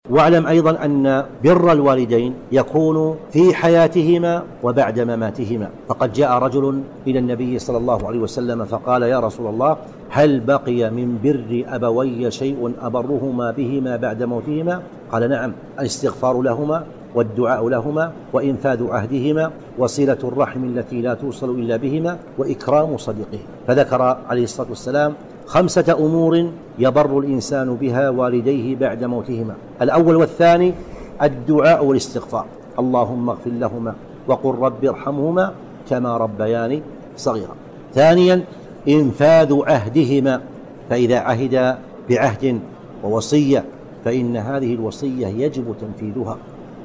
واعلم أيضا أن بر الوالدين يكون في حياتهما وبعد مماتهما. فقد جاء رجل إلى النبي صلى الله عليه وسلم فقال: يا رسول الله، هل بقي من بر أبوي شيء أبرهما بهما بعد موتهما؟ قال: نعم، الاستغفار لهما والدعاء لهما وإنفاذ عهدهما وصلة الرحم التي لا توصل إلا بهما وإكرام صديقه. فذكر عليه الصلاة والسلام 5 أمور يبر الإنسان بها والديه بعد موتهما. الأول والثاني الدعاء والاستغفار: اللهم اغفر لهما وقل رب ارحمهما كما ربياني صغيرا. ثانيا إنفاذ عهدهما، فإذا عهد بعهد ووصية فإن هذه الوصية يجب تنفيذها.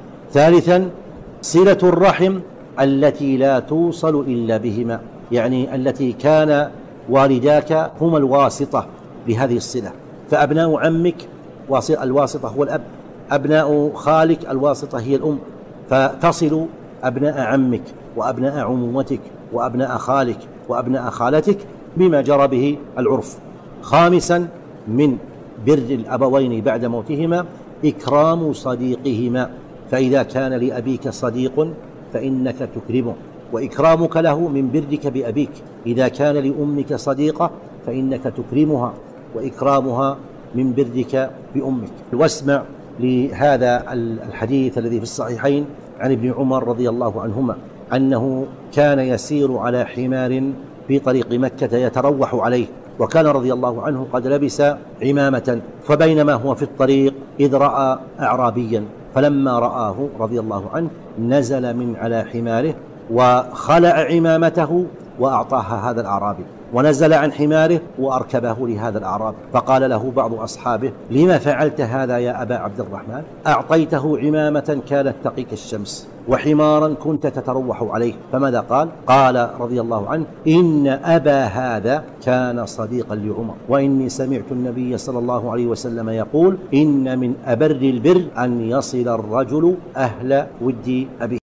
ثالثا صلة الرحم التي لا توصل إلا بهما، يعني التي كان والداك هما الواسطة لهذه الصلة. فأبناء عمك الواسطة هو الأب، أبناء خالك الواسطة هي الأم، فتصل أبناء عمك وأبناء عمومتك وأبناء خالك وأبناء خالتك بما جرى به العرف. خامسا من بر الأبوين بعد موتهما إكرام صديقهما، فإذا كان لأبيك صديق فإنك تكرمه، وإكرامك له من برك بأبيك. إذا كان لأمك صديقة فإنك تكرمها، وإكرامها من برك بأمك. واسمع لهذا الحديث الذي في الصحيحين عن ابن عمر رضي الله عنهما أنه كان يسير على حمار في طريق مكة يتروح عليه، وكان رضي الله عنه قد لبس عمامة، فبينما هو في الطريق إذ رأى أعرابيا، فلما رآه رضي الله عنه نزل من على حماره وخلع عمامته وأعطاها هذا الأعرابي، ونزل عن حماره وأركبه لهذا الأعرابي. فقال له بعض أصحابه: لما فعلت هذا يا أبا عبد الرحمن؟ أعطيته عمامة كانت تقيك الشمس وحمارا كنت تتروح عليه. فماذا قال؟ قال رضي الله عنه: إن أبا هذا كان صديقا لعمر، وإني سمعت النبي صلى الله عليه وسلم يقول: إن من أبر البر أن يصل الرجل أهل ود أبيه.